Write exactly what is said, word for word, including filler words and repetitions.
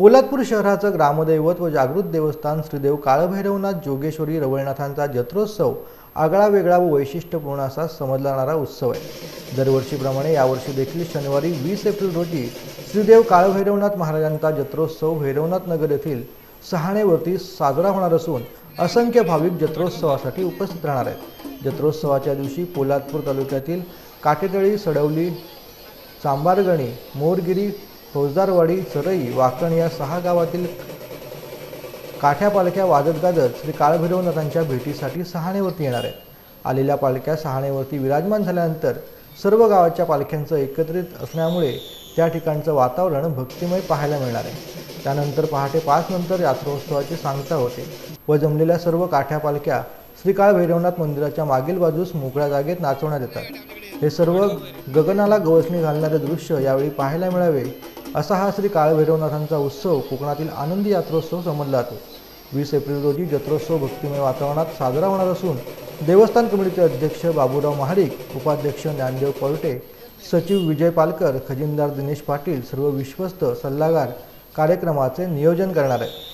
पोलादपूर शहराचं ग्रामदैवत व जागृत देवस्थान श्रीदेव काळभैरवनाथ जोगेश्वरी रवळनाथांचा जत्रोत्सव आगळा वेगळा व वैशिष्ट्यपूर्ण असा समजला जाणारा उत्सव आहे। दरवर्षीप्रमाणे यावर्षी देखील शनिवारी वीस एप्रिल रोजी श्रीदेव काळभैरवनाथ महाराजांचा जत्रोत्सव भैरवनाथ नगर येथील सहाणेवरती साजरा होणार असून असंख्य भाविक जत्रोत्सवासाठी उपस्थित राहणार आहेत। जत्रोत्सवाच्या दिवशी पोलादपूर तालुक्यातील काटेतळी, सडवली, चांबारगणी, मोरगिरी, फौजदारवाडी, सरई, वाकण या सहा गावातील काठ्या पालख्या वाजत गाजत श्री काळभैरवनाथांच्या भेटीसाठी सहाणेवरती येणार आहेत। आलेल्या पालख्या सहाणेवरती विराजमान झाल्यानंतर सर्व गावाच्या पालख्यांचं एकत्रित असल्यामुळे त्या ठिकाणचं वातावरण भक्तिमय पाहायला मिळणार आहे। त्यानंतर पहाटे पाच नंतर यात्रोत्सवाची सांगता होते व जमलेल्या सर्व काठ्या पालख्या श्री काळभैरवनाथ मंदिराच्या मागील बाजूस मोकळ्या जागेत नाचवण्यात येतात। हे सर्व गगनाला गवसणी घालणारे दृश्य यावेळी पाहायला मिळावे असा हा श्री काळभैरवनाथांचा उत्सव कोकणातील आनंदी यात्रोत्सव समजला जातो। वीस एप्रिल रोजी जत्रोत्सव भक्तिमय वातावरणात साजरा होणार असून देवस्थान कमिटीचे अध्यक्ष बाबूराव महाडिक, उपाध्यक्ष ज्ञानदेव पळटे, सचिव विजय पालकर, खजिनदार दिनेश पाटील सर्व विश्वस्त सल्लागार कार्यक्रमाचे नियोजन करणार आहेत।